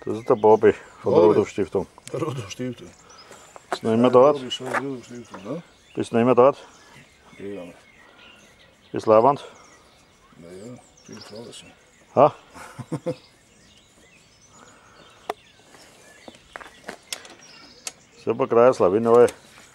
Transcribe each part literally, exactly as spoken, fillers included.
Das ist der Bobby von der Rudolf Stiftung. Der Rudolf Stiftung. Bist du nicht mehr dort? Bist du nicht mehr dort? Ja. Ist Leihwand? Naja, viel alles. Ha? Super Kreisler, wie neu.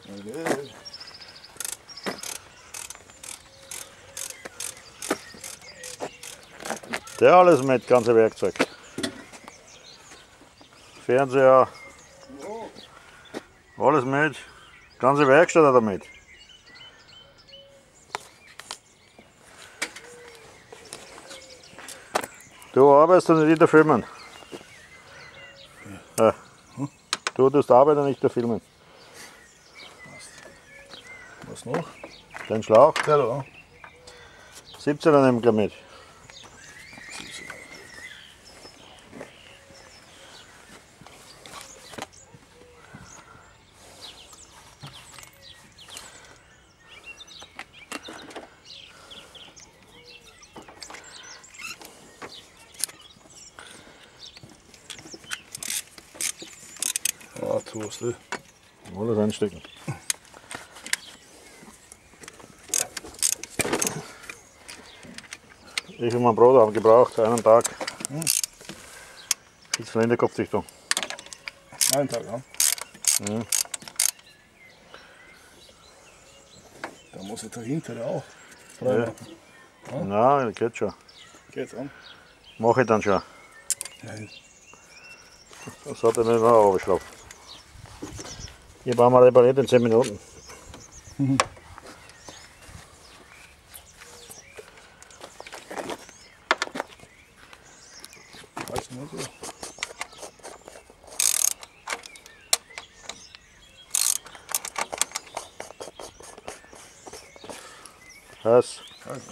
Der alles mit, ganze Werkzeug. Fernseher, alles mit, ganze Werkstatt hat er mit. Du arbeitest und nicht filmen. Ja. Du tust arbeiten und nicht filmen. Was noch? Den Schlauch? Der da. siebzehner nehmen wir mit. Ja, tust du. Alles einstecken. Ich und mein Bruder haben gebraucht, einen Tag. Hm. Jetzt von der Kopfdichtung. Einen Tag, ja. Hm. Da muss ich dahinter auch frei Ja. machen. Ja. Nein, geht schon. Geht's an? Mach ich dann schon. Ja. Das hat er nicht mehr aufgeschlagen. Hier brauchen wir repariert in zehn Minuten. Mhm. Weiß nicht so. Was? Also.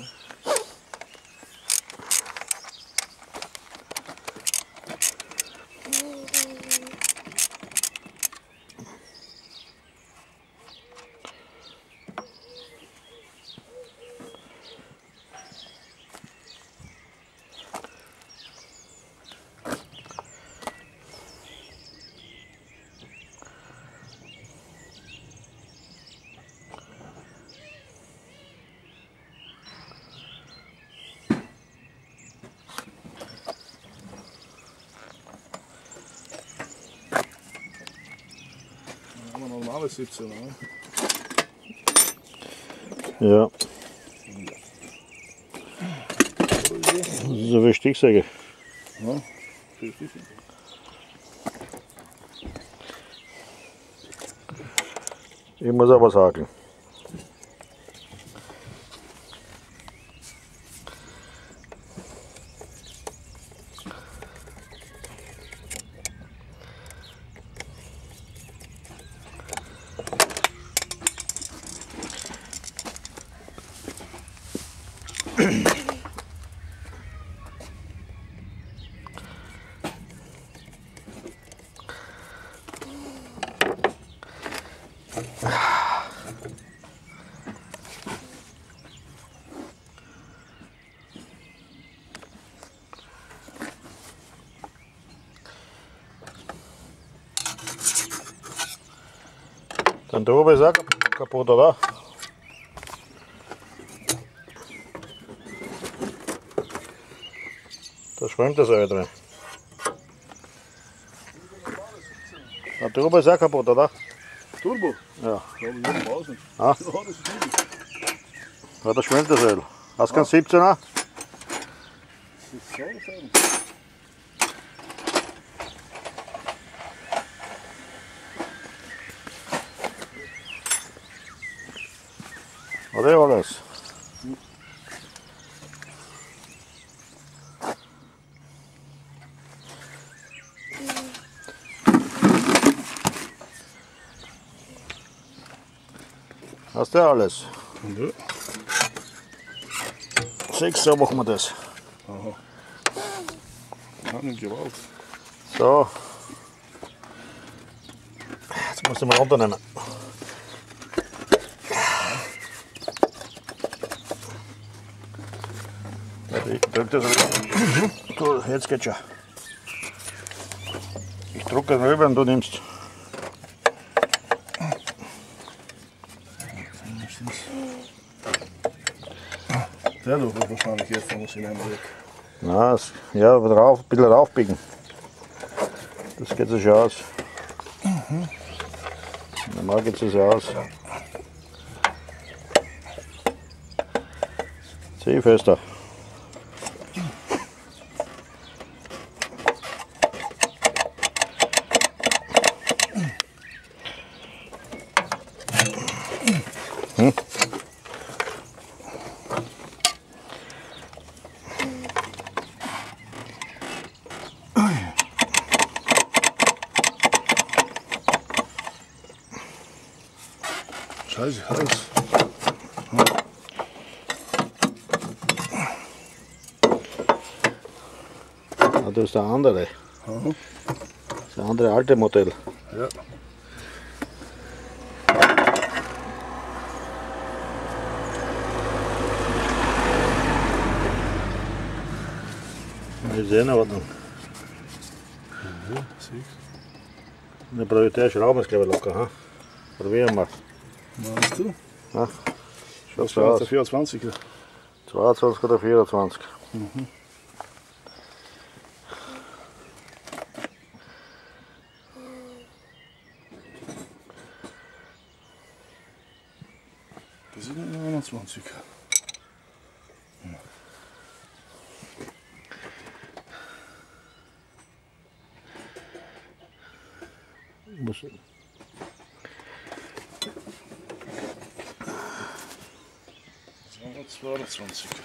Normale siebzehn, ne? Ja. Das ist so wie Stichsäge. Ja, viel Stiche. Ich muss aber sagen. Dann da oben ist auch kaputt, oder? Da schwimmt das auch drin. Ja, da oben ist auch kaputt, oder? Turbo? Ja. Ja, aber ich weiß nicht. Ah. Ja, das ist gut. Ja, da schwimmt das Öl. Hast du keinen siebzehner? Das ist so fein. Oder alles? Hast du alles? Ja. Sechs, so machen wir das. Aha. Ja, nicht Gewalt. So. Jetzt musst du mal runternehmen. Ich drück das wieder. Gut, jetzt geht's schon. drücke rüber und du nimmst. Der doch wird wahrscheinlich jetzt, da muss ich ihn einmal weg. Na, das, ja, rauf, ein bisschen raufbiegen. Das geht so schön aus. Mhm. Normal geht es so aus. Zieh fester. Hm. Scheiße, heiß. Ja, das ist der andere. Mhm. Das ist der andere alte Modell. Ja. Das ist eh in Ordnung. Ja, siehst Der Priorität Schrauben ist, glaube ich, locker. Hm? Probieren wir. Meinst du? Ja, schaut Das so war aus. der vierundzwanziger. zweiundzwanzig oder vierundzwanzig. Mhm. Das ist ein neunundzwanziger. Muss, zweiundzwanziger.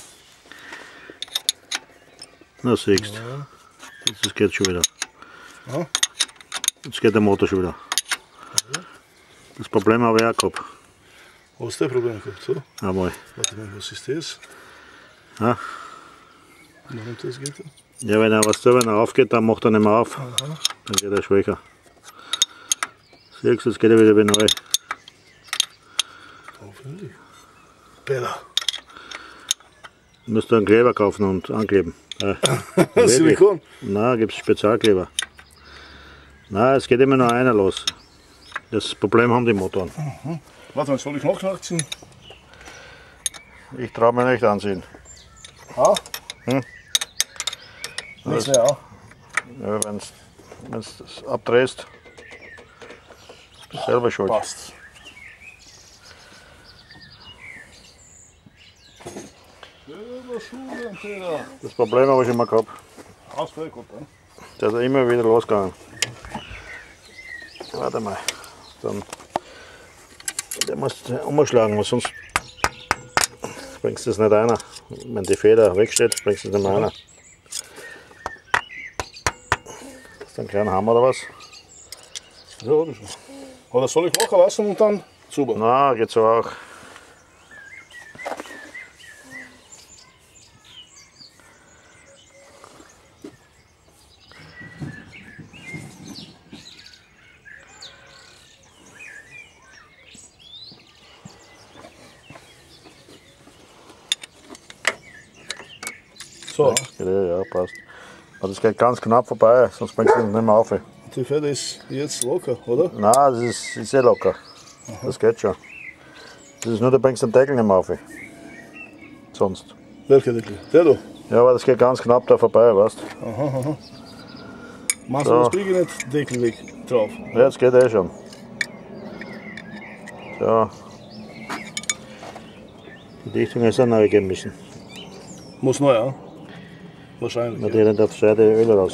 na siehst du. Ja. Das geht schon wieder. Ja. Jetzt geht der Motor schon wieder. Das Problem habe ich auch gehabt. Hast du ein Problem gehabt? So? Einmal. Warte mal, was ist das? Ja. Warum das geht? Ja, wenn er was da, wenn er aufgeht, dann macht er nicht mehr auf. Aha. Dann geht er schwächer. Siehst du, jetzt geht er wieder wie neu. Hoffentlich. Bella. Du musst einen Kleber kaufen und ankleben. Ja. Silikon? Nein, gibt es Spezialkleber. Nein, es geht immer nur einer los. Das Problem haben die Motoren. Mhm. Warte mal, soll ich noch nachziehen? Ich traue mir nicht anziehen. Ah? Hm? Nichts mehr, ja. Ja, wenn du es abdrehst, bist du selber schuld. Passt. Das Problem habe ich immer gehabt. Alles voll gut, ne? Der ist immer wieder losgegangen. Warte mal. Dann, der muss umschlagen, weil sonst bringst du es nicht einer. Wenn die Feder wegsteht, bringst du es nicht mehr einer. Hast du einen kleinen Hammer oder was? Ja, oder schon. Oder soll ich locker lassen und dann super? Na, geht so auch. So, Ja, ja, passt. Aber das geht ganz knapp vorbei, sonst bringst du es nicht mehr auf. die Feder ist jetzt locker, oder? Nein, das ist, ist sehr locker. Das geht schon. Das ist nur, du bringst den Deckel nicht mehr auf. Sonst. Welcher Deckel? Der da? Ja, aber das geht ganz knapp da vorbei, weißt du. Aha, aha. Machst So. du das kriege ich nicht Deckel weg drauf? Ja, das geht eh schon. So. Die Dichtung ist auch neu geben müssen. Muss neu, ja? Wahrscheinlich. Man Ja. hat auf der Seite Öl raus.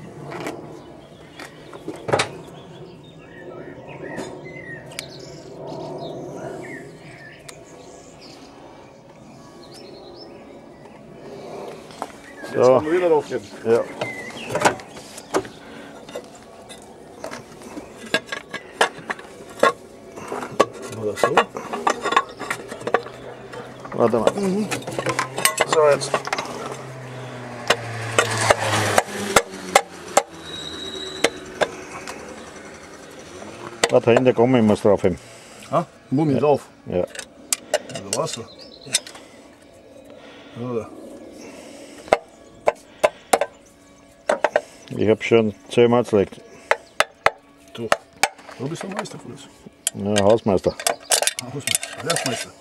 Jetzt So. kann man wieder draufgeben. Ja. Oder so? Warte mal. So, jetzt. Warte, hinter Gummi muss drauf haben. Ah, Mummi drauf. Ja. Oder Wasser. Oder? Ich habe schon zehnmal gelegt. Du bist der Meister, Fritz. Ja, Hausmeister. Hausmeister, Werfmeister.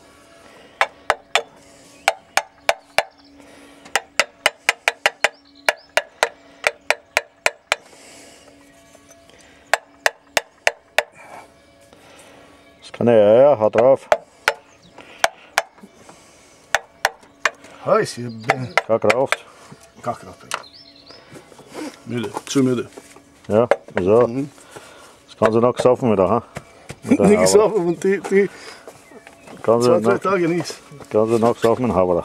Das kann ich, ja, ja, haut drauf. Heiß, ich bin Gar gerauft. Kachkraft. Müde, zu müde. Ja, so. Mhm. Das kann sie noch gesaufen wieder, ha? Mit Nicht gesoffen und die, die kann zwei, sie drei noch, Tage nicht. kann sie noch gesaufen mit dem Haber.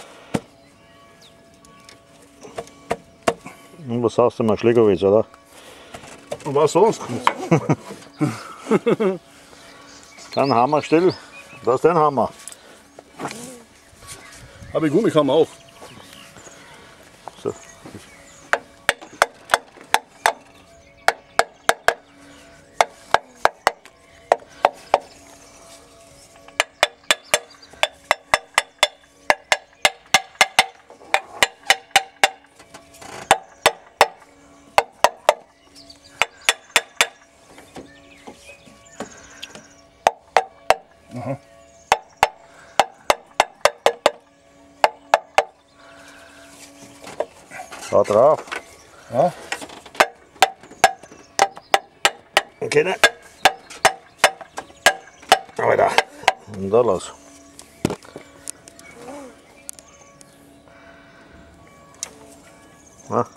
Und was sagst du mal, Schlägerwitz, oder? Und was sonst? Dann Hammer still. Da ist dein Hammer. Habe ich Gummikammer auch. So. Aha. Da drauf. Ja. Okay, ne? Weiter. Und da los. Na?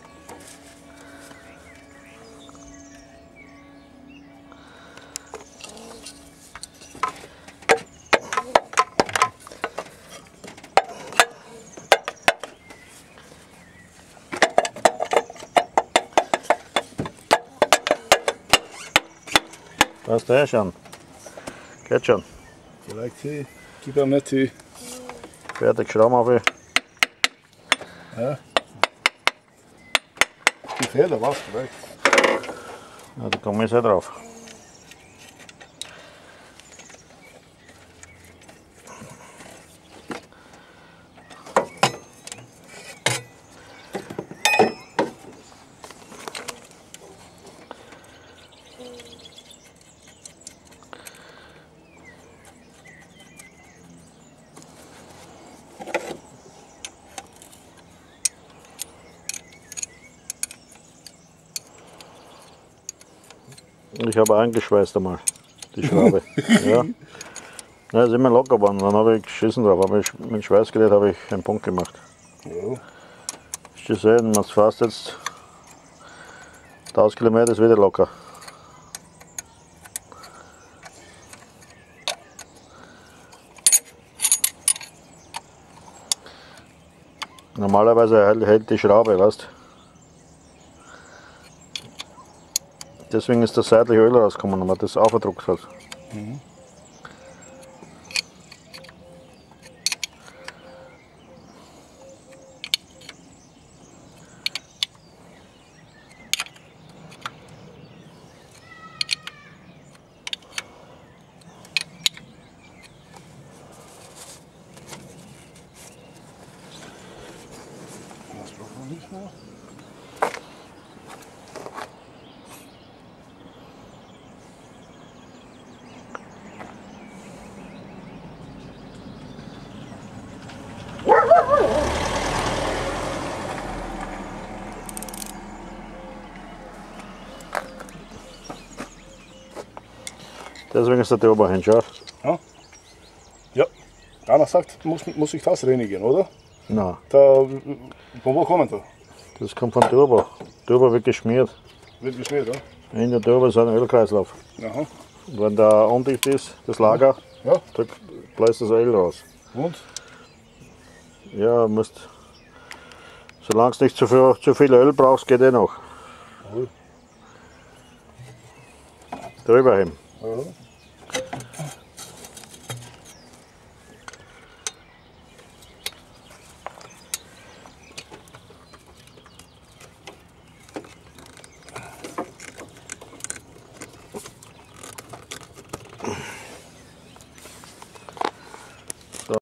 Da ist der schon. Geht schon. Vielleicht die, gib ihm nicht die. Fertig, Schramm auf. Ja. Die Feder, was? Vielleicht. Ja, da komme ich sehr drauf. Ich habe eingeschweißt einmal, die Schraube. Ja. Ja, ist immer locker geworden, dann habe ich geschissen drauf, aber ich, mit dem Schweißgerät habe ich einen Punkt gemacht. Ja. Hast du sehen, man fährt jetzt tausend Kilometer, ist wieder locker. Normalerweise hält, hält die Schraube, weißt du. Deswegen ist das seitliche Öl rausgekommen, wenn man das aufgedruckt hat. Mhm. Das braucht man nicht mehr. Deswegen ist der Turbo hin, schau. Ja. Ja. Einer sagt, muss, muss ich das reinigen, oder? Nein, Da, von wo kommt der? das kommt vom Turbo. Turbo wird geschmiert. Wird geschmiert, ja? In der Turbo ist ein Ölkreislauf. Aha. Und wenn der undicht ist, das Lager, Ja. da bläst das Öl raus. Und? Ja, musst, solange du nicht zu viel, zu viel Öl brauchst, geht eh noch. Cool. Drüber heben. Ja.